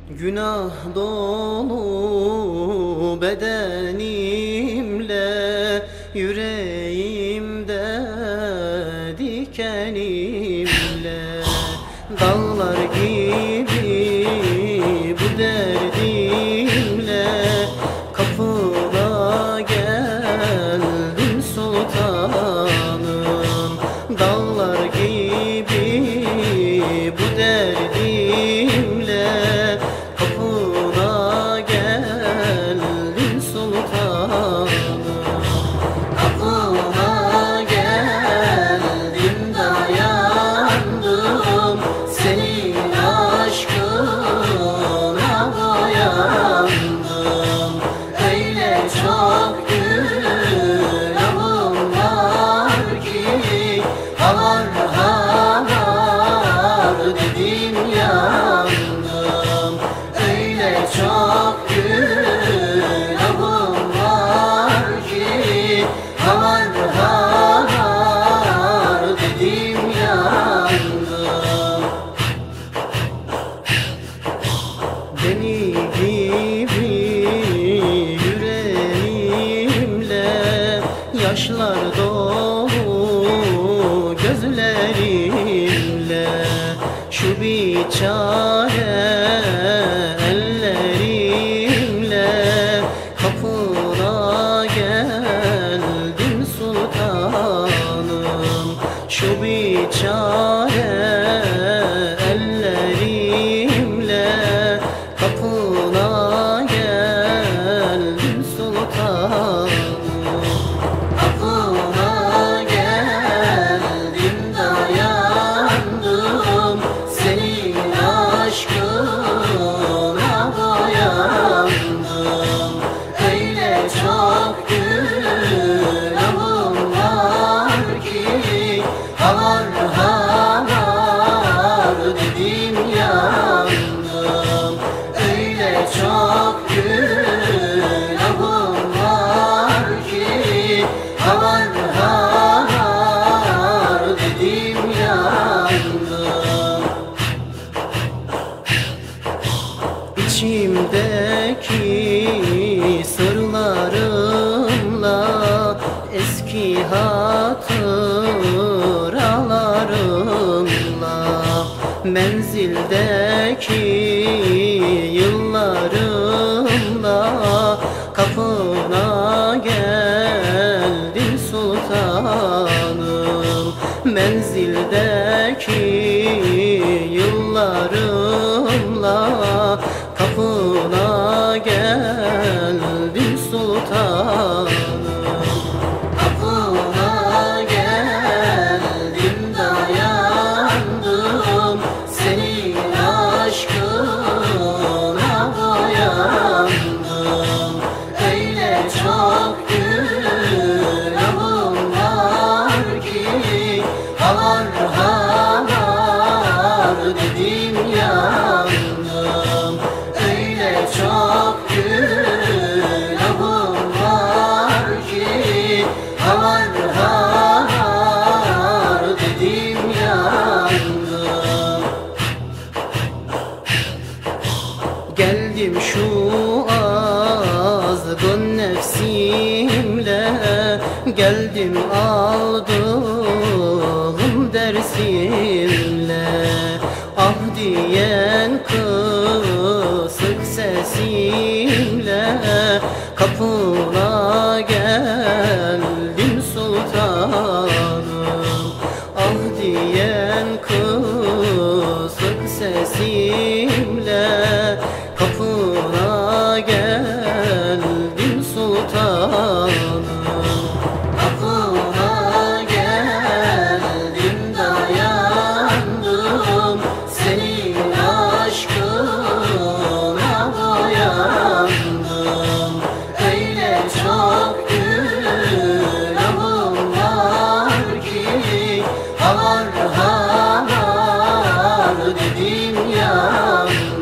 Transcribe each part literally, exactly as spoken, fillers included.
Günah dolu bedenimle, yüreğimde dikenimle, dağlar gibi bu derdimle kapına geldim sultanım. Dağlar gibi bu derdimle kapına geldim sultanım. Kapına geldim, dayandım, senin aşkına boyandım. Öyle çok günahım var ki har har dedim yandım. Öyle çok günahım var ki har har dedim yandım. Deli gibi yüreğimle, yaşlar dolu gözlerimle, şu biçare ellerimle kapına geldim sultanım. Şu biçare ellerimle kapına geldim sultanım. Kapına geldim, dayandım, senin aşkına boyandım. Öyle çok günahım var ki har har dedim yandım. Öyle çok günahım var ki har har dedim yandım. İçimdeki sırlarımla, eski hatıralarımla, menzildeki yıllarımla kapına geldim sultanım. Menzildeki yıllarımla kapına geldim sultanım. Kapına geldim, dayandım, senin aşkına boyandım. Öyle çok günahım var ki har har dedim yandım. Öyle çok günahım var ki har har dedim yandım. Geldim şu azgın nefsimle, geldim aldığım dersimle, ah diyen kısık sesimle kapına geldim sultanım. Ah diyen kısık sesimle kapına geldim sultanım. Kapına geldim, dayandım, senin aşkına boyandım. Öyle çok günahım var ki har har dedim yandım.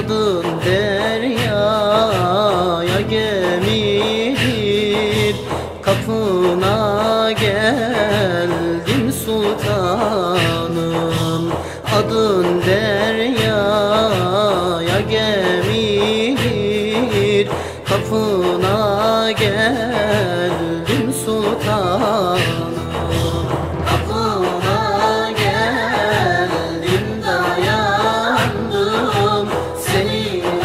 adın deryaya gemidir. Kapına geldim sultanım, adın deryaya gemidir. Kapına geldim sultanım, kapına geldim dayandım, senin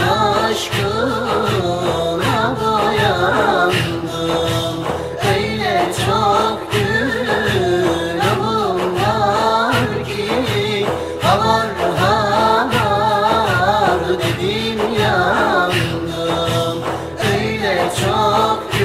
aşkına boyandım. Öyle çok günahım var ki havar havar dedim yandım. Öyle çok